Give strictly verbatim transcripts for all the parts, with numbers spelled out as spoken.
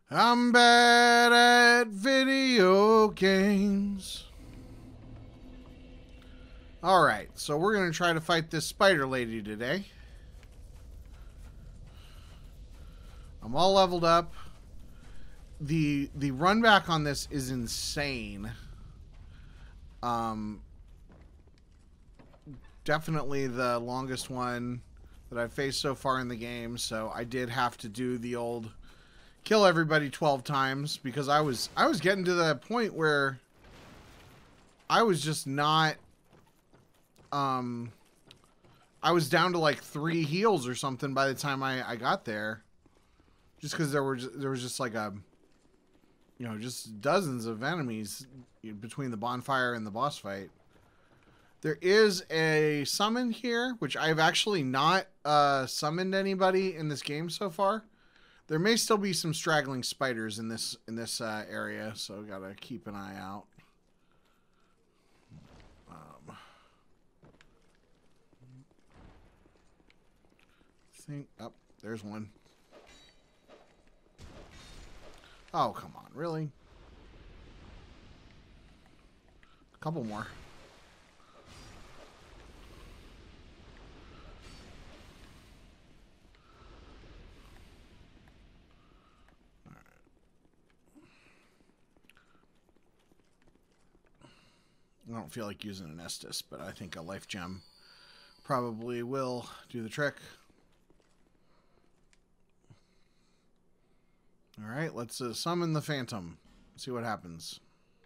I'm bad at video games. Alright, so we're going to try to fight this spider lady today. I'm all leveled up. The the run back on this is insane. Um, definitely the longest one that I've faced so far in the game, so I did have to do the old kill everybody twelve times because I was I was getting to the point where I was just not um I was down to like three heals or something by the time I, I got there, just because there were just, there was just like a you know just dozens of enemies between the bonfire and the boss fight. There is a summon here, which I've actually not uh, summoned anybody in this game so far. There may still be some straggling spiders in this in this uh, area, so gotta keep an eye out. Um, I think, oh, there's one. Oh, come on, really? A couple more. I don't feel like using an Estus, but I think a life gem probably will do the trick. All right, let's uh, summon the Phantom. See what happens.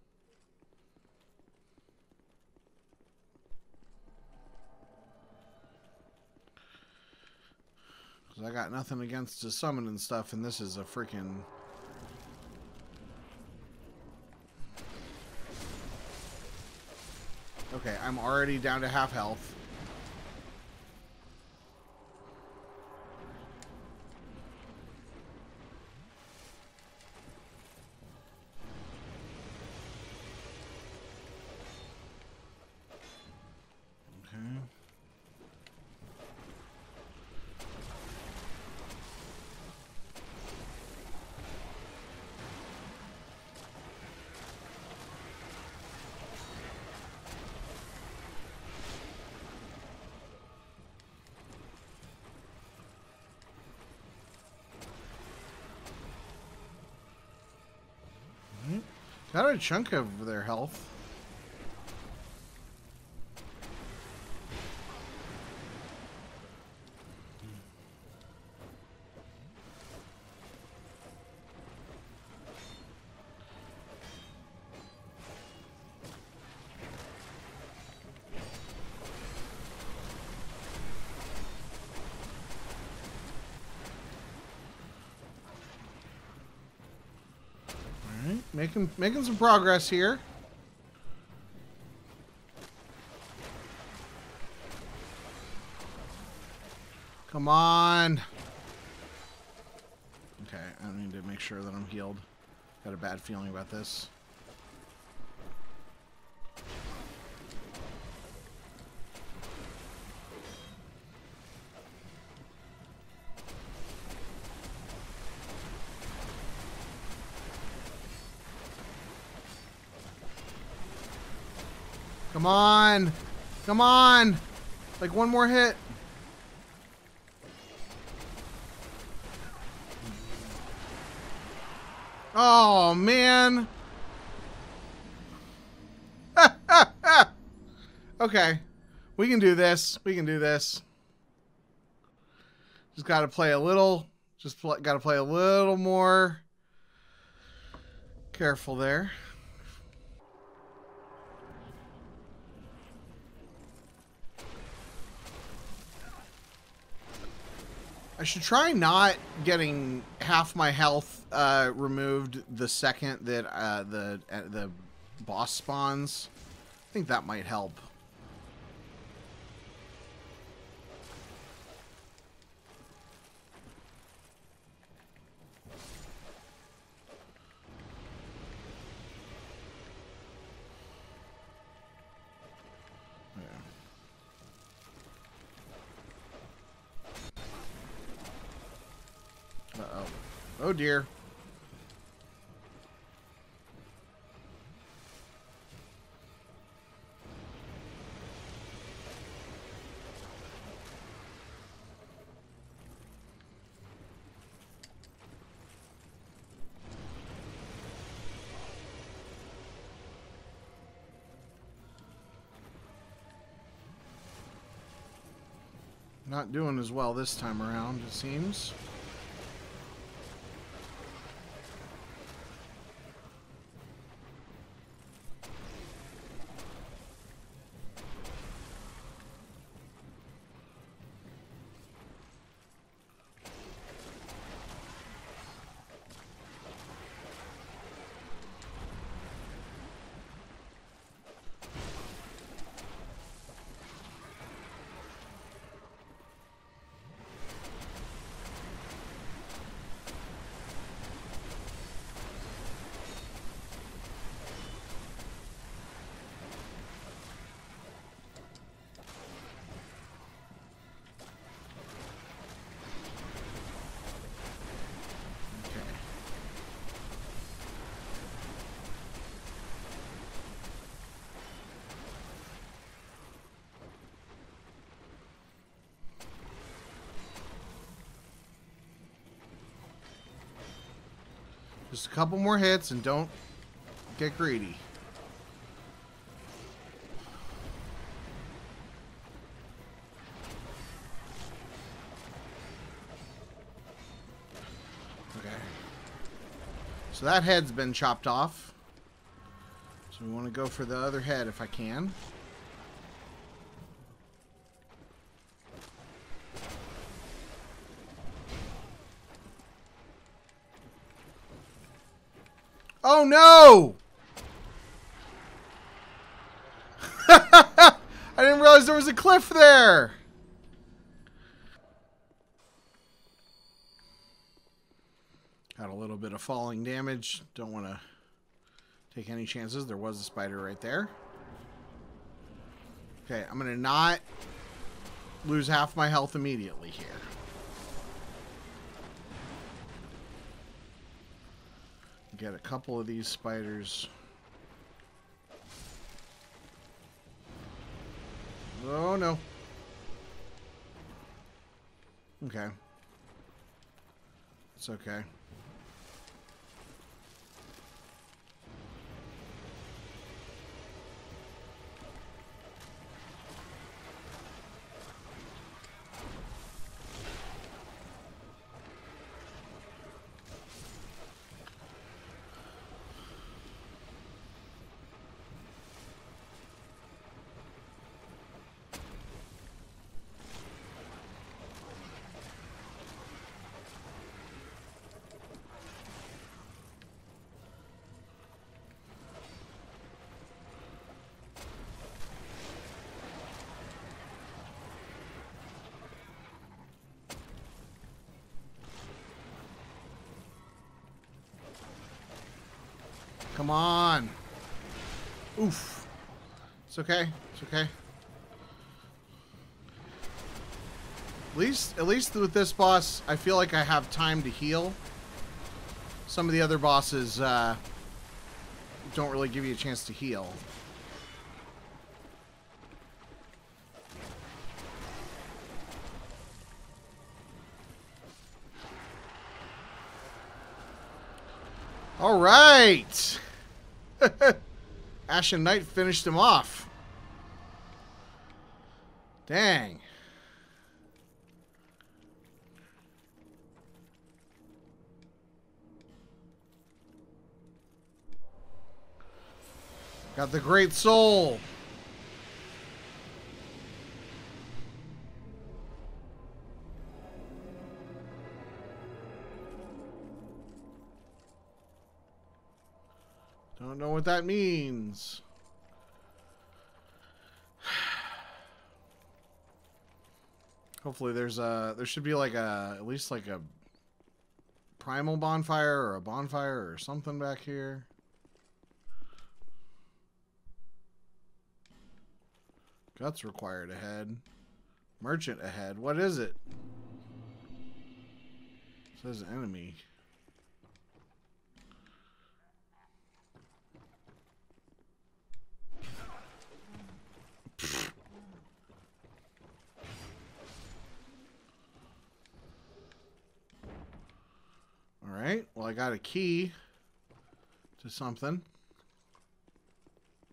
Because I got nothing against the summon and stuff, and this is a freaking... Okay, I'm already down to half health. Okay. Got a chunk of their health. Making making some progress here. Come on. Okay, I need to make sure that I'm healed. Got a bad feeling about this. Come on. Come on. Like one more hit. Oh, man. Okay. We can do this. We can do this. Just got to play a little. Just got to play a little more careful there. I should try not getting half my health uh, removed the second that uh, the uh, the boss spawns. I think that might help. Uh-oh. Oh dear. Not doing as well this time around, it seems. Just a couple more hits and don't get greedy. Okay. So that head's been chopped off. So we want to go for the other head if I can. Oh no! I didn't realize there was a cliff there. Got a little bit of falling damage. Don't want to take any chances. There was a spider right there. Okay, I'm going to not lose half my health immediately here. Get a couple of these spiders. Oh no. Okay. It's okay. Come on. Oof. It's okay. It's okay. At least, at least with this boss, I feel like I have time to heal. Some of the other bosses uh, don't really give you a chance to heal. All right. Ashen Knight finished him off. Dang. Got the Great Soul. Don't know what that means. Hopefully there's a, there should be like a, at least like a primal bonfire or a bonfire or something back here. Guts required ahead. Merchant ahead. What is it? It says enemy. Alright, well I got a key to something.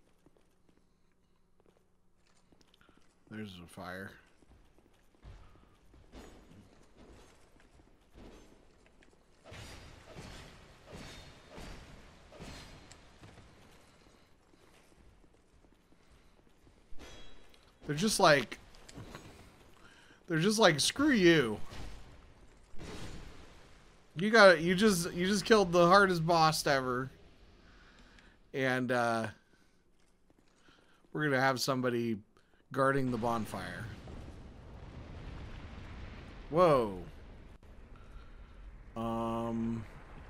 There's a fire. They're just like... They're just like, screw you. You got you just you just killed the hardest boss ever. And uh we're gonna have somebody guarding the bonfire. Whoa. Um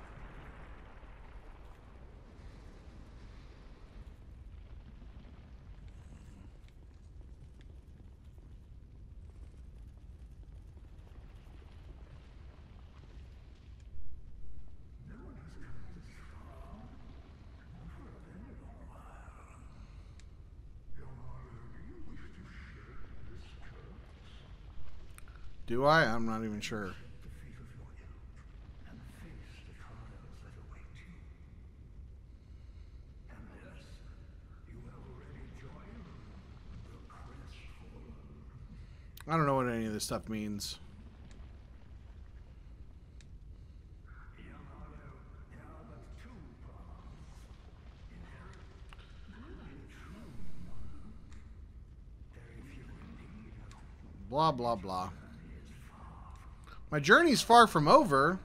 Do I? I'm not even sure. I don't know what any of this stuff means. Blah, blah, blah. My journey's far from over.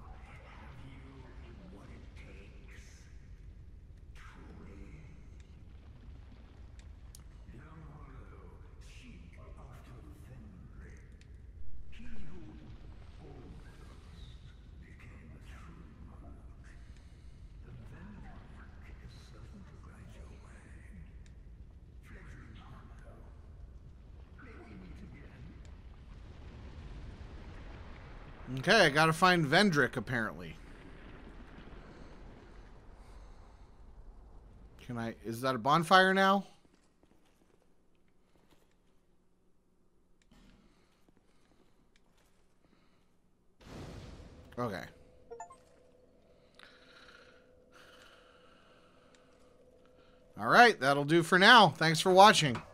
Okay, I gotta find Vendrick, apparently. Can I... Is that a bonfire now? Okay. Alright, that'll do for now. Thanks for watching.